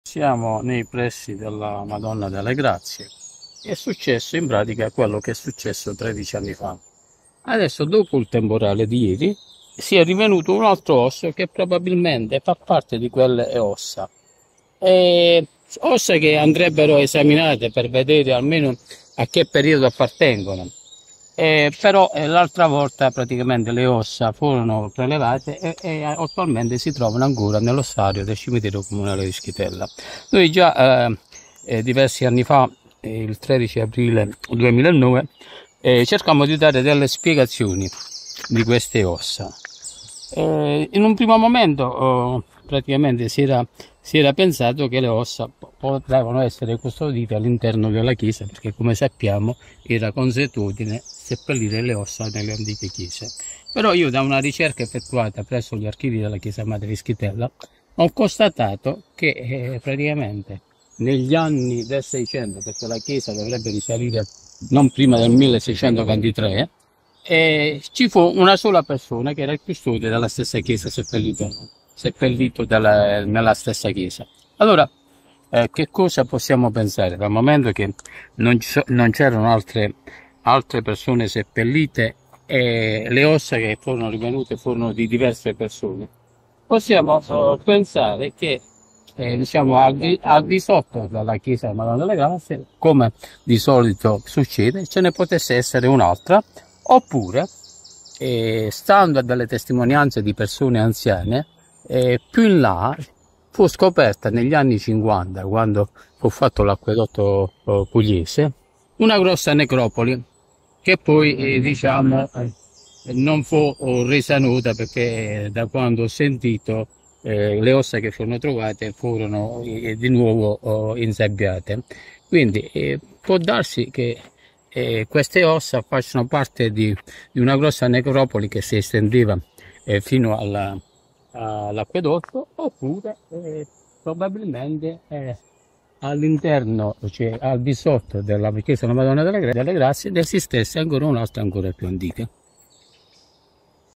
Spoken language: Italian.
Siamo nei pressi della Madonna delle Grazie. È successo in pratica quello che è successo 13 anni fa. Adesso, dopo il temporale di ieri, si è rivenuto un altro osso che probabilmente fa parte di quelle ossa. E ossa che andrebbero esaminate per vedere almeno a che periodo appartengono. Però l'altra volta praticamente le ossa furono prelevate e attualmente si trovano ancora nell'ossario del cimitero comunale di Schitella. Noi già diversi anni fa, il 13 aprile 2009, cercammo di dare delle spiegazioni di queste ossa. In un primo momento praticamente si era pensato che le ossa potevano essere custodite all'interno della chiesa, perché come sappiamo era consuetudine seppellire le ossa nelle antiche chiese. Però io, da una ricerca effettuata presso gli archivi della chiesa madre di Schitella, ho constatato che praticamente negli anni del 600, perché la chiesa dovrebbe risalire non prima del 1623, ci fu una sola persona che era il custode della stessa chiesa, seppellito nella stessa chiesa. Allora, che cosa possiamo pensare? Dal momento che non c'erano altre persone seppellite e le ossa che furono rinvenute furono di diverse persone, possiamo pensare che diciamo al di sotto della chiesa della Madonna delle Grazie, come di solito succede, ce ne potesse essere un'altra, oppure stando a delle testimonianze di persone anziane, più in là fu scoperta negli anni 50, quando fu fatto l'acquedotto pugliese, una grossa necropoli che poi diciamo non fu resa nota, perché da quando ho sentito le ossa che furono trovate furono di nuovo insabbiate. Quindi può darsi che queste ossa facciano parte di una grossa necropoli che si estendeva fino all'acquedotto, oppure probabilmente all'interno, cioè al di sotto della chiesa della Madonna delle Grazie, ne esistesse ancora un'altra ancora più antica.